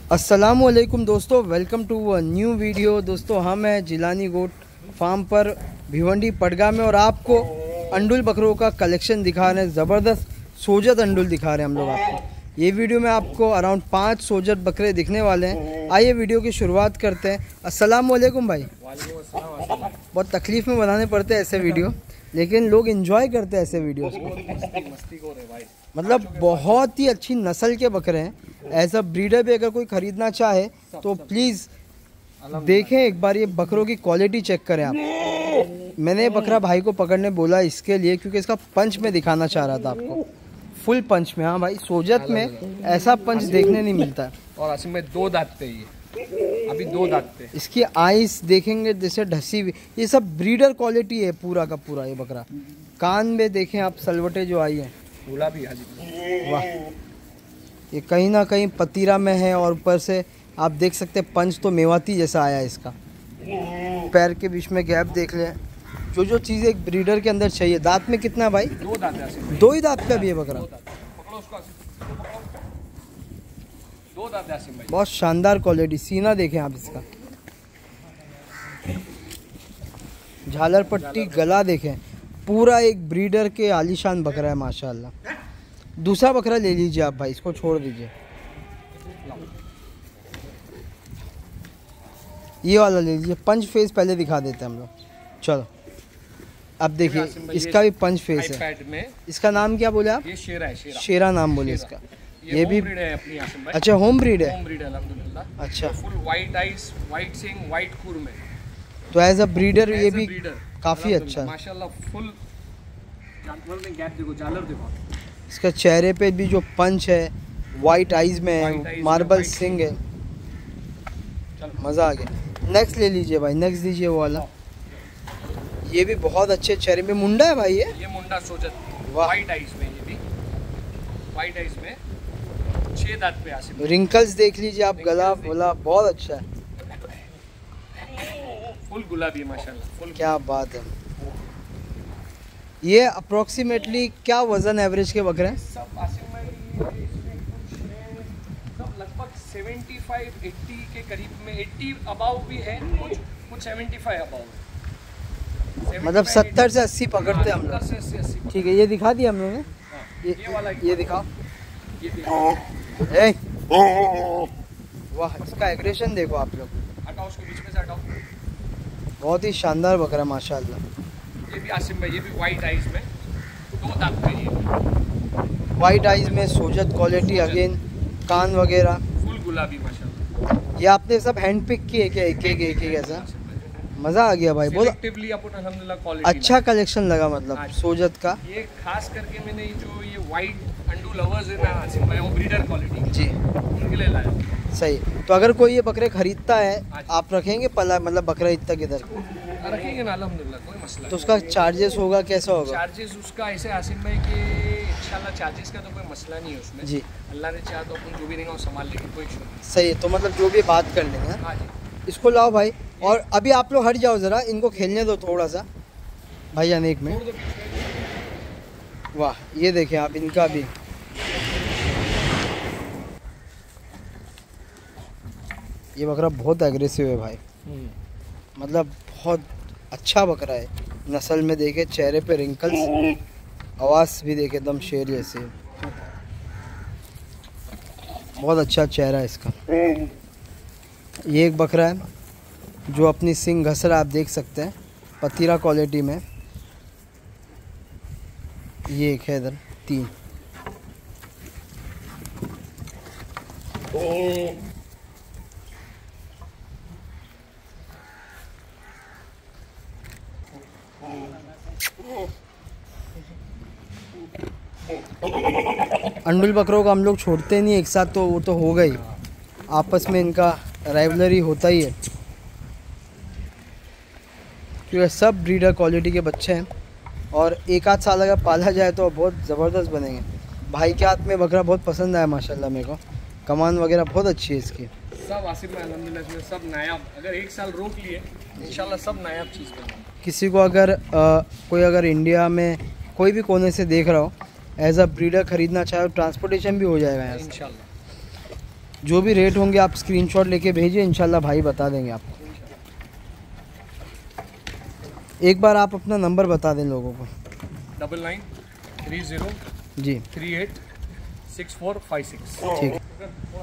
अस्सलामुअलैकुम दोस्तों, welcome to a new video. दोस्तों हम हैं जिलानी गोट फार्म पर भिवंडी पड़गा में और आपको अंडुल बकरों का कलेक्शन दिखा रहे हैं। ज़बरदस्त सोजत अंडुल दिखा रहे हैं हम लोग आपको। ये वीडियो में आपको अराउंड 5 सोजत बकरे दिखने वाले हैं। आइए वीडियो की शुरुआत करते हैं। अस्सलामुअलैकुम भाई। बहुत तकलीफ़ में बनाने पड़ते हैं ऐसे वीडियो, लेकिन लोग एंजॉय करते हैं ऐसे वीडियोस को। मतलब बहुत ही अच्छी नस्ल के बकरे हैं। एज अ ब्रीडर भी अगर कोई ख़रीदना चाहे तो प्लीज़ देखें एक बार, ये बकरों की क्वालिटी चेक करें आप। मैंने बकरा भाई को पकड़ने बोला इसके लिए क्योंकि इसका पंच में दिखाना चाह रहा था आपको, फुल पंच में। हाँ भाई, सोजत में ऐसा पंच देखने नहीं मिलता है। और आसिम में 2 दांत पे ये अभी 2 दांत पे। इसकी आइस देखेंगे जैसे ढसी हुई, ये सब ब्रीडर क्वालिटी है पूरा का पूरा। ये बकरा कान में देखें आप, सलवटे जो आई है गुलाबी। वाह, ये कहीं ना कहीं पतीरा में है और ऊपर से आप देख सकते हैं पंच तो मेवाती जैसा आया है इसका। पैर के बीच में गैप देख लें, जो चीज़ एक ब्रीडर के अंदर चाहिए। दांत में कितना है भाई? 2 दांत है। 2 ही दांत का भी है बकरा। पकड़ो उसको, 2 दांत है भाई। बहुत शानदार क्वालिटी। सीना देखें आप इसका, झालर पट्टी, गला देखें, पूरा एक ब्रीडर के आलीशान बकरा है माशाल्लाह। दूसरा बकरा ले लीजिए आप भाई, इसको छोड़ दीजिए। ये वाला ले लीजिए। पंच फेस पहले दिखा देते हैं हम लोग। चलो अब देखिए, इसका भी पंच फेस है। इसका नाम क्या बोले आप? ये शेरा है। शेरा नाम बोले इसका। ये भी है अपनी आसिम भाई। अच्छा, होम ब्रीड है। होम ब्रीड है अल्हम्दुलिल्लाह। अच्छा, फुल वाइट आइज, वाइट सिंग, वाइट खुर में। तो एज अ ब्रीडर ये भी काफ़ी अच्छा है माशाल्लाह। फुल जानवर में गैप देखो, झालर देखो। इसका चेहरे पे भी जो पंच है, वाइट आइज में है, मार्बल सिंग है। मज़ा आ गया। नेक्स्ट ले लीजिए भाई, नेक्स्ट दीजिए वो वाला। ये भी बहुत अच्छे चेहरे में मुंडा है भाई। ये मुंडा सोजत, वाइट आइज में। ये भी वाइट आइज में 6 दांत पे आसिम। रिंकल्स देख लीजिए आप, गला वला बहुत अच्छा है, फुल गुलाबी माशाल्लाह। फुल क्या बात है। ये अप्रोक्सीमेटली क्या वजन एवरेज के बकरे हैं? सब आसिम भाई सब लगभग 75-80 के करीब में। 80 अबाव भी है, कुछ 75 अबाव। मतलब 70 से 80 पकड़ते हैं हम लोग। 70 से 80। ठीक है, ये दिखा दिया हम लोगों ने। ये वाला ये दिखाओ। ये वाह, इसका एग्रेशन देखो आप लोग। हटाओ उसको, बीच में से हटाओ। बहुत ही शानदार बकरा माशाल्लाह। ये भी आसिम भाई, ये भी वाइट आइज में 2 दांत पे। ये वाइट आइज में सोजत क्वालिटी अगेन, कान वगैरह फुल गुलाबी माशाल्लाह। ये आपने सब हैंड पिक किए क्या? एक ऐसा मज़ा आ गया भाई। बहुत सिलेक्टिवली अपन अल्हम्दुलिल्लाह क्वालिटी अच्छा कलेक्शन लगा मतलब सोजत का। ये खास करके मैंने जो ये वाइट अंडू लवर्स है ना आसिम भाई, वो ब्रीडर क्वालिटी जी, उनके लिए लाया। सही। तो अगर कोई ये बकरे खरीदता है, आप रखेंगे पला मतलब बकरा इतना किधर रखेंगे ना अल्हम्दुलिल्लाह, कोई मसला तो उसका चार्जेस होगा, कैसा होगा? चार्जेस उसका ऐसे आसिम भाई कि इंशाल्लाह चार्जेस का तो कोई मसला नहीं है उसमें जी। अल्लाह ने चाहा तो अपन जो भी देंगे वो संभाल लेंगे, कोई इशू नहीं। सही है, तो मतलब जो भी बात कर लेंगे। हाँ जी, इसको लाओ भाई। और अभी आप लोग हट जाओ ज़रा, इनको खेलने दो थोड़ा सा भाईजान, एक मिनट। वाह, ये देखें आप इनका भी। ये बकरा बहुत एग्रेसिव है भाई, मतलब बहुत अच्छा बकरा है। नस्ल में देखे, चेहरे पे रिंकल्स, आवाज़ भी देखे एकदम शेर जैसे। बहुत अच्छा चेहरा है इसका। ये एक बकरा है जो अपनी सिंग घस रहा है, आप देख सकते हैं, पतीरा क्वालिटी में। ये एक है इधर 3। अंडुल बकरों को हम लोग छोड़ते नहीं एक साथ, तो वो तो हो गई, आपस में इनका राइवलरी होता ही है क्योंकि सब ब्रीडर क्वालिटी के बच्चे हैं। और 1 आध साल अगर पाला जाए तो बहुत ज़बरदस्त बनेंगे। भाई के हाथ में बकरा बहुत पसंद आया माशाल्लाह मेरे को, कमान वगैरह बहुत अच्छी है इसकी। सब आसिफ में अल्हम्दुलिल्लाह इसमें सब नायाब। अगर 1 साल रोक लिए इंशाल्लाह सब नायाब चीज़ बनेंगे। किसी को अगर कोई अगर इंडिया में कोई भी कोने से देख रहा हो, एज अ ब्रीडर ख़रीदना चाहे, ट्रांसपोर्टेशन भी हो जाएगा यहाँ से। इंशाल्लाह जो भी रेट होंगे आप स्क्रीनशॉट लेके भेजिए, इंशाल्लाह भाई बता देंगे आपको। एक बार आप अपना नंबर बता दें लोगों को। 9930 जी 386456। ठीक है।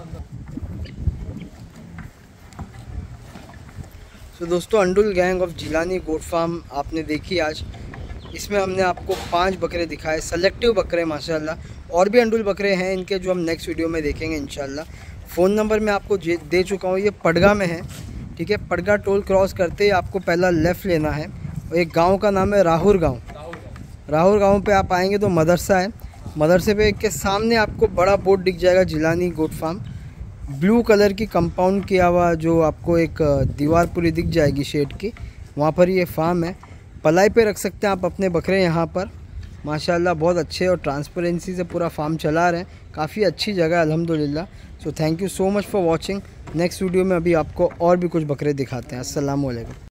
तो दोस्तों अंडुल gang of Jilani goat farm आपने देखी आज। इसमें हमने आपको 5 बकरे दिखाए, सेलेक्टिव बकरे माशाल्लाह। और भी अंडुल बकरे हैं इनके जो हम नेक्स्ट वीडियो में देखेंगे इंशाल्लाह। फ़ोन नंबर मैं आपको दे चुका हूँ, ये पड़गा में है, ठीक है। पड़गा टोल क्रॉस करते ही आपको पहला लेफ़्ट लेना है और एक गांव का नाम है राहुर गांव। राहुर गांव पे आप आएंगे तो मदरसा है, मदरसे पे के सामने आपको बड़ा बोर्ड दिख जाएगा Jilani goat farm. Blue colour की कंपाउंड किया हुआ जो आपको एक दीवार पूरी दिख जाएगी शेड की, वहाँ पर ये फार्म है। पलाई पे रख सकते हैं आप अपने बकरे यहाँ पर माशाल्लाह। बहुत अच्छे और ट्रांसपेरेंसी से पूरा फार्म चला रहे हैं, काफ़ी अच्छी जगह है अल्हम्दुलिल्लाह। So thank you so much for watching. Next video में अभी आपको और भी कुछ बकरे दिखाते हैं। अस्सलाम वालेकुम।